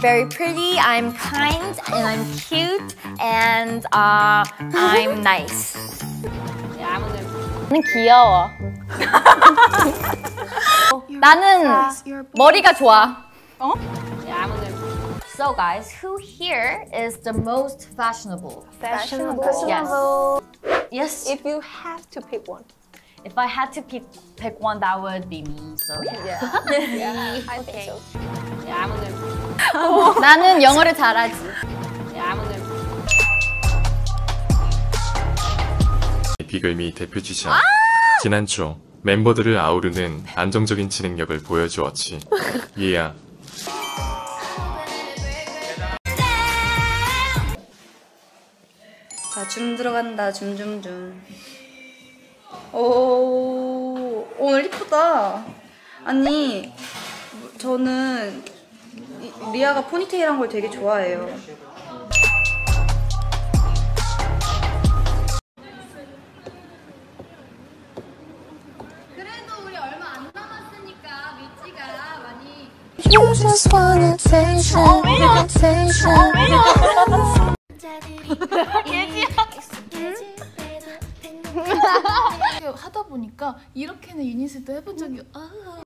very pretty, I'm kind, and I'm cute, and I'm nice. 나는 귀여워. 나는 머리가 좋아. 어? So guys, who here is the most fashionable? Fashionable. Yes. If you have to pick one. If I had to pick one, that would be me. So yeah. Yeah, I think so. 나는 영어를 잘하지. 비글미 대표주자. 지난 초 멤버들을 아우르는 안정적인 진행력을 보여주었지. 얘야. 자, 줌 들어간다. 줌. 오, 오늘 이쁘다. 아니, 저는 리아가 포니테일한 걸 되게 좋아해요. 그래도 우리 얼마 안 남았으니까 미찌가 많이. You just want attention, attention. 하다 보니까 이렇게는 유닛을 또 해본 적이